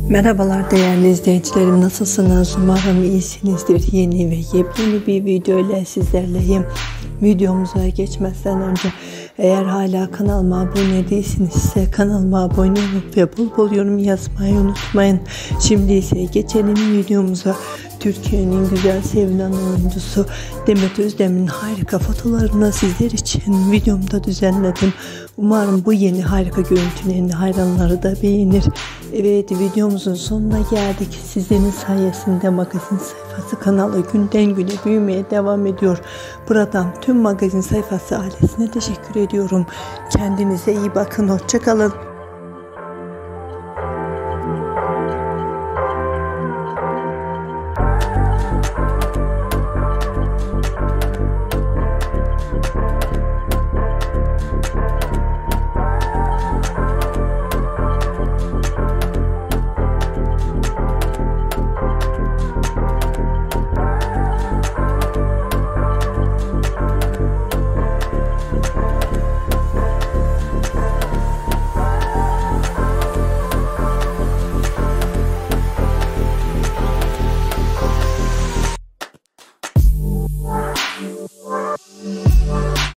Merhabalar değerli izleyicilerim, nasılsınız? Umarım iyisinizdir. Yeni ve yepyeni bir video ile sizlerleyim. Videomuza geçmezden önce eğer hala kanalıma abone değilsinizse kanalıma abone olup ve bol bol yorum yazmayı unutmayın. Şimdi ise geçelim videomuza. Türkiye'nin güzel sevilen oyuncusu Demet Özdemir'in harika fotolarını sizler için videomda düzenledim. Umarım bu yeni harika görüntülerini hayranları da beğenir. Evet, videomuzun sonuna geldik. Sizlerin sayesinde magazin sayfası kanalı günden güne büyümeye devam ediyor. Buradan tüm magazin sayfası ailesine teşekkür ediyorum. Kendinize iyi bakın. Hoşça kalın.